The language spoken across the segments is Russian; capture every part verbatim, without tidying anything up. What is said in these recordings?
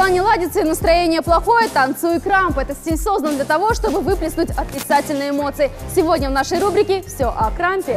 дела не ладятся и настроение плохое, танцуй крамп. Этот стиль создан для того, чтобы выплеснуть отрицательные эмоции. Сегодня в нашей рубрике «Все о крампе».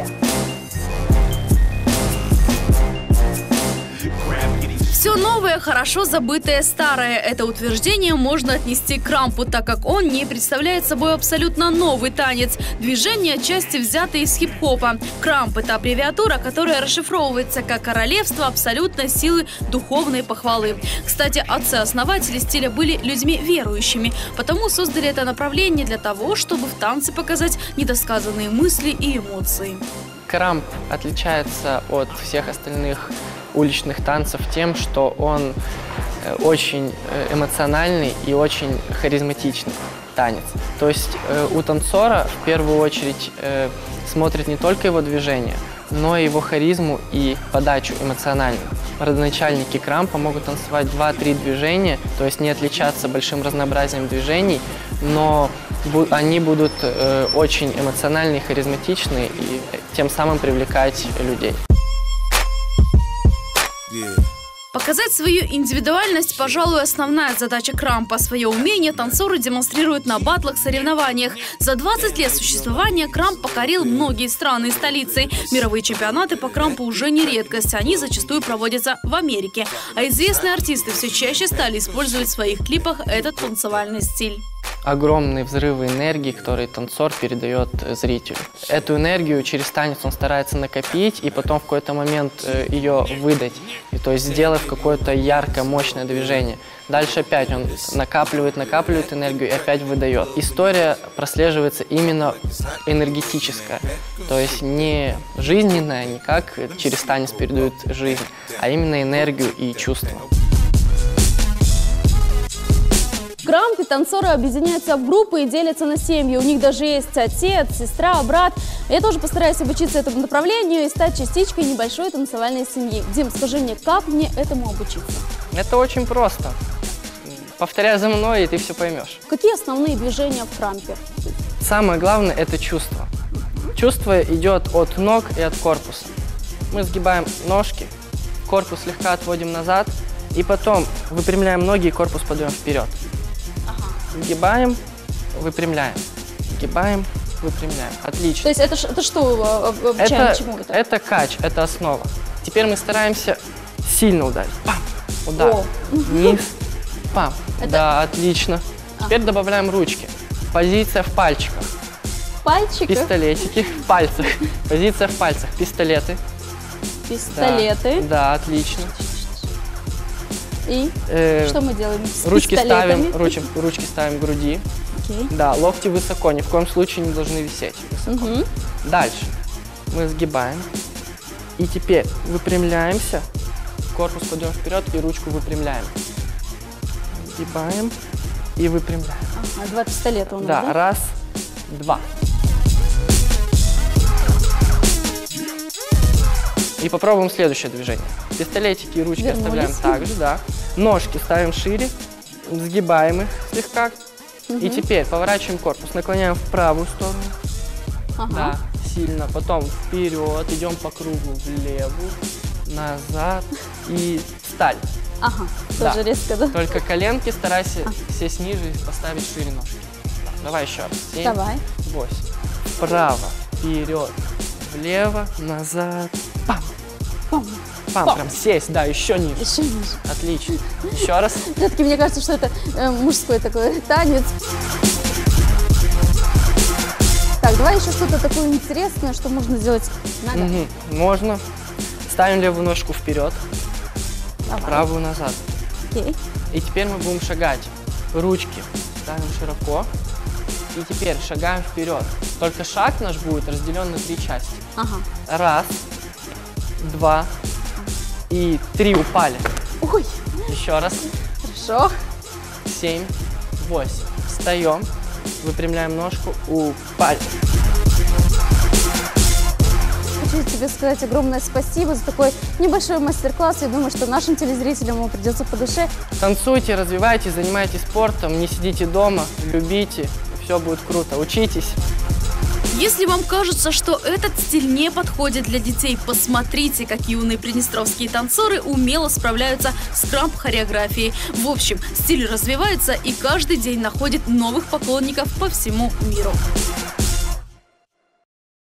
Все новое, хорошо забытое старое. Это утверждение можно отнести к крампу, так как он не представляет собой абсолютно новый танец. Движения отчасти взяты из хип-хопа. Крамп – это аббревиатура, которая расшифровывается как «королевство абсолютной силы духовной похвалы». Кстати, отцы-основатели стиля были людьми верующими, потому создали это направление для того, чтобы в танце показать недосказанные мысли и эмоции. Крамп отличается от всех остальных уличных танцев тем, что он очень эмоциональный и очень харизматичный танец. То есть у танцора в первую очередь смотрит не только его движение, но и его харизму и подачу эмоциональную. Родоначальники крампа могут танцевать два-три движения, то есть не отличаться большим разнообразием движений, но они будут очень эмоциональные, харизматичные и тем самым привлекать людей. Показать свою индивидуальность, пожалуй, основная задача крампа. Свое умение танцоры демонстрируют на батлах-соревнованиях. За двадцать лет существования крамп покорил многие страны и столицы. Мировые чемпионаты по крампу уже не редкость. Они зачастую проводятся в Америке. А известные артисты все чаще стали использовать в своих клипах этот танцевальный стиль. Огромные взрывы энергии, которые танцор передает зрителю. Эту энергию через танец он старается накопить и потом в какой-то момент ее выдать, и, то есть сделав какое-то яркое, мощное движение. Дальше опять он накапливает, накапливает энергию и опять выдает. История прослеживается именно энергетическая, то есть не жизненная, не как через танец передают жизнь, а именно энергию и чувства. В крампе танцоры объединяются в группы и делятся на семьи. У них даже есть отец, сестра, брат. Я тоже постараюсь обучиться этому направлению и стать частичкой небольшой танцевальной семьи. Дим, скажи мне, как мне этому обучиться? Это очень просто. Повторяй за мной, и ты все поймешь. Какие основные движения в крампе? Самое главное – это чувство. Чувство идет от ног и от корпуса. Мы сгибаем ножки, корпус слегка отводим назад, и потом выпрямляем ноги и корпус подаем вперед. Сгибаем, выпрямляем, сгибаем, выпрямляем. Отлично. То есть это, это что, обучаем это, чему это? Это кач, это основа. Теперь мы стараемся сильно ударить. Пам, удар, О. вниз, пам. Это... Да, отлично. Теперь добавляем ручки. Позиция в пальчиках. Пальчики? Пистолетики в пальцах. Позиция в пальцах. Пистолеты. Пистолеты. Да, да, отлично. И э, что мы делаем с ручки пистолетами? ставим, ручки, ручки ставим к груди. Окей. Да, локти высоко, ни в коем случае не должны висеть высоко. Угу. Дальше мы сгибаем. И теперь выпрямляемся. Корпус пойдем вперед и ручку выпрямляем. Сгибаем и выпрямляем. Ага, два пистолета у нас, да? Да, раз, два. И попробуем следующее движение. Пистолетики и ручки Вернулись. Оставляем также, да. Ножки ставим шире, сгибаем их слегка. Угу. И теперь поворачиваем корпус, наклоняем в правую сторону. Ага. Да, сильно. Потом вперед, идем по кругу влево, назад и встали. Ага, да. тоже резко, да? Только коленки старайся а. сесть ниже и поставить шире ножки. Да. Давай еще раз. семь, Давай. восемь. Вправо, вперед, влево, назад. Пам. Пам. Пам, Пам. прям сесть, да, еще ниже. Еще ниже. Отлично. Еще раз. Все-таки мне кажется, что это э, мужской такой танец. Так, давай еще что-то такое интересное, что можно сделать ногами. Угу. Можно. Ставим левую ножку вперед, Давай. правую назад. Окей. И теперь мы будем шагать. Ручки ставим широко. И теперь шагаем вперед. Только шаг наш будет разделен на три части. Ага. Раз, два и три. Упали. Ой. Еще раз. Хорошо. Семь, восемь. Встаем, выпрямляем ножку, упали. Хочу тебе сказать огромное спасибо за такой небольшой мастер-класс. Я думаю, что нашим телезрителям ему придется по душе. Танцуйте, развивайтесь, занимайтесь спортом, не сидите дома, любите, все будет круто. Учитесь. Если вам кажется, что этот стиль не подходит для детей, посмотрите, как юные приднестровские танцоры умело справляются с крамп-хореографией. В общем, стиль развивается и каждый день находит новых поклонников по всему миру.